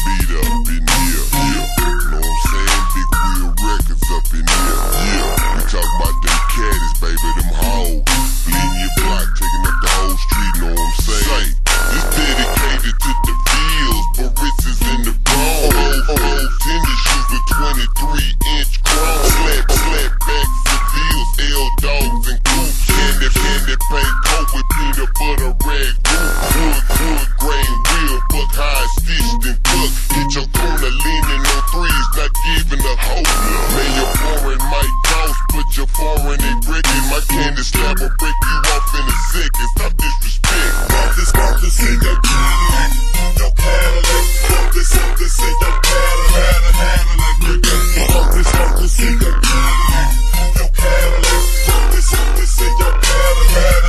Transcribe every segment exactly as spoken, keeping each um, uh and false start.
beat up in here, yeah. Know what I'm saying? Big wheel records up in here, yeah. We talk about them caddies, baby, them hoes. Bleeding your block, taking up the whole street, know what I'm saying? This dedicated to the fields, but Ritz is in the bone. Old, old tennis shoes with twenty-three inch chrome. Slap, slap back Seville's, L-Dogs and coops. Candy, candy paint coat with peanut butter rag roof. Wood, wood, grain wheel, buck high, stitched and cooked. Hit your corner leaning on threes, not giving a hope. Man, your foreign might cost, but your foreign ain't breaking. My candy slab will break you off in a second. Stop disrespect. Bump this, bump this in your Cadillac. Your Cadillac. Bump this, bump this in your Cadillac. Bump this, bump this in your Cadillac. Your Cadillac. Bump this, bump this in your Cadillac.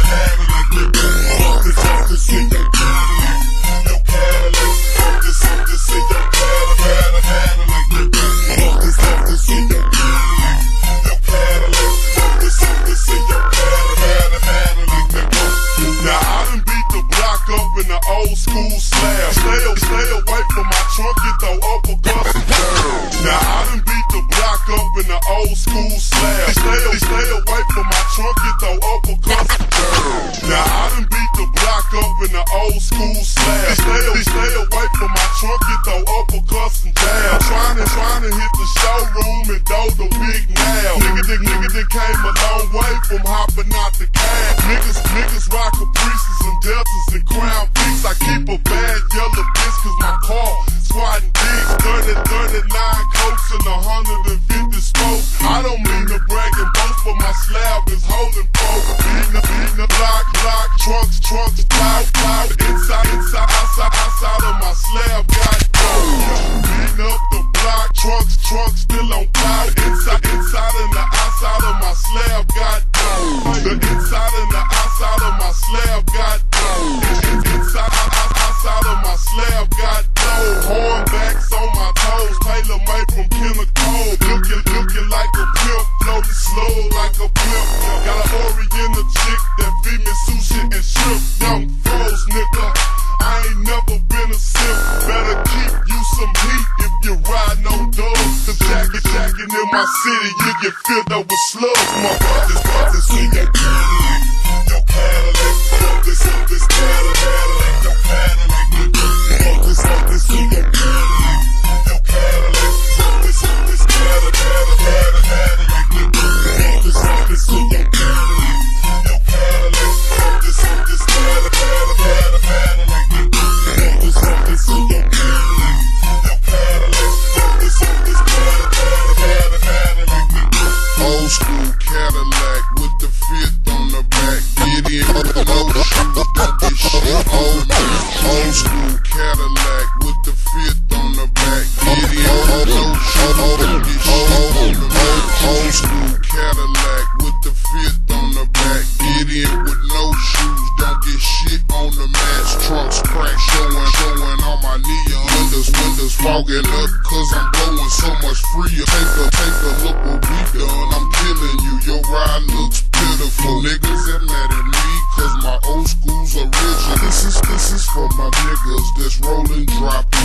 Bump this, bump this in your Cadillac. Your Cadillac. Bump this, bump this in your Cadillac. Bump this, bump this in your Cadillac. Your Cadillac. Bump this, bump this in your Cadillac. Now I done beat the block up in the old school slab. Stay, stay away from my trunk, get the uppercuts down. Now I done beat the block up in the old school slab. Stay, stay away from my trunk, get the uppercuts down. Now I done beat the block up in the old school slab. Stay, stay away from my trunk, get the uppercuts down. Trying to, trying to hit the showroom and do the big now. Nigga, nigga, nigga, they came a long way from hopping out the cab. Niggas, niggas rock Caprices and Deltas and Crown Peaks. I keep a bad yellow bitch cause my car squatting dicks. thirty, thirty-nine coats and one hundred fifty spokes. I don't mean to brag and boast, but my slab is holding folk. Beating the, beating the block, block, trunks, trunks, cloud, cloud. Inside, inside, outside, outside of my slab got gold. Beating up the block, trunks, trunks, still on cloud. Inside, inside and the outside of my slab got gold. The inside and the outside of my slab got gold. Inside, outside of my slab got gold. Hornbacks on my toes, tailor made from Pinnacle. Looking, looking like a pimp, floating slow like a pimp. Got an Oriental chick that feed me sushi and shrimp. Young froze nigga, I ain't never been a simp. Better keep you some heat if you riding on dogs. Cause jacking, jacking in my city, you get filled up with slugs. My brothers, brothers, see your Cadillac. Your Cadillac, bump this, bump this Cadillac. Your Cadillac, bump this, bump this, see your Cadillac. Your Cadillac, bump this, bump this Cadillac. Bump this, bump this, see your Cadillac. Your Cadillac, bump this, bump this Cadillac. Bump this, bump this, see your Cadillac. Your Cadillac, bump this, bump this Cadillac. Old school Cadillac with the fifth on the back. Get in with no shoes, don't get shit on me. Old school Cadillac with the fifth on the back. Get in with no shoes, don't get shit on me. Old school Cadillac with the fifth on the back. Get in with no shoes, don't get shit on the match. Trunks crack, showing, showing all my neon windows, windows fogging up, cause I'm blowing so much freer. Take a, take a look what we done, I'm killing you, your ride looks pitiful. Niggas that mad at me, cause my old school's original. This is, this is for my niggas that's rolling, drop